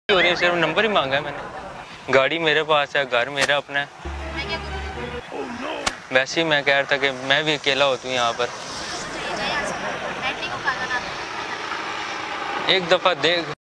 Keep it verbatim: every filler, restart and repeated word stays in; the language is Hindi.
हो रही है, सिर्फ नंबर ही मांगा है मैंने। गाड़ी मेरे पास है, घर मेरा अपना है। वैसे ही मैं कह रहा था कि मैं भी अकेला होता हूँ यहाँ पर। एक दफ़ा देख